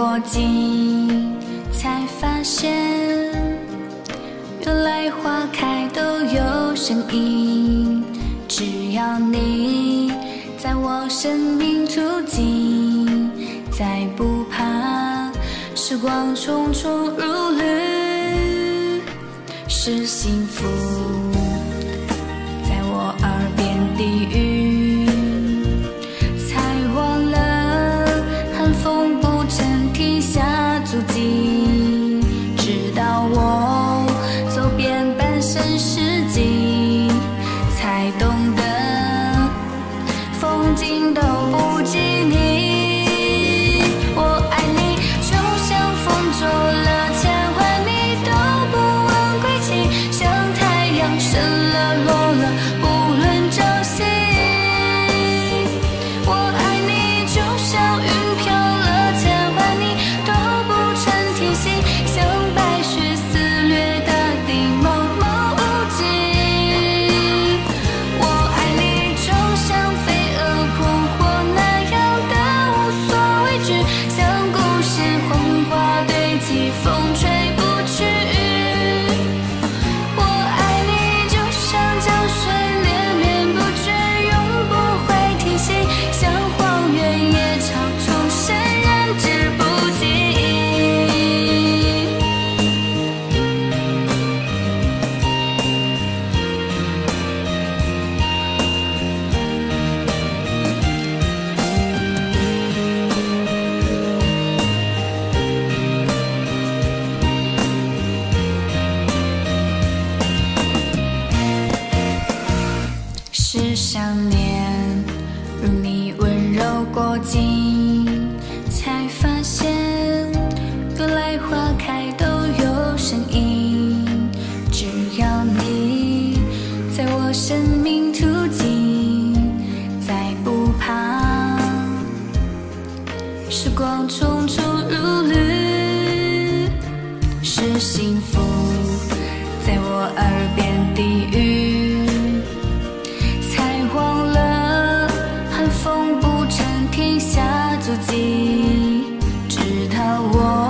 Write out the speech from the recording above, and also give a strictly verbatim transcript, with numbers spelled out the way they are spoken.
过境，才发现原来花开都有声音。只要你在我生命途径，再不怕时光匆匆如旅，是幸福在我耳边低语，才忘了寒风不曾停下足迹，直到我走遍半生世纪，才懂得风景都不及你。我爱你，就像风走了千万里都不忘归期，像太阳升了落了不论朝夕。我爱你，就像云飘了千万里都不曾停息，像白雪肆虐大地茫茫无际。我爱你，就像飞蛾扑火那样的无所畏惧，像故事红花堆积风吹不去。我爱你，就像江水连绵不绝永不会停息，像荒原野草终身燃之不尽。是想念如你温柔过境，才发现原来花开都有声音。只要你在我生命途径，再不怕时光匆匆如旅，是幸福在我耳边低语，才忘了寒风不曾停下足迹，直到我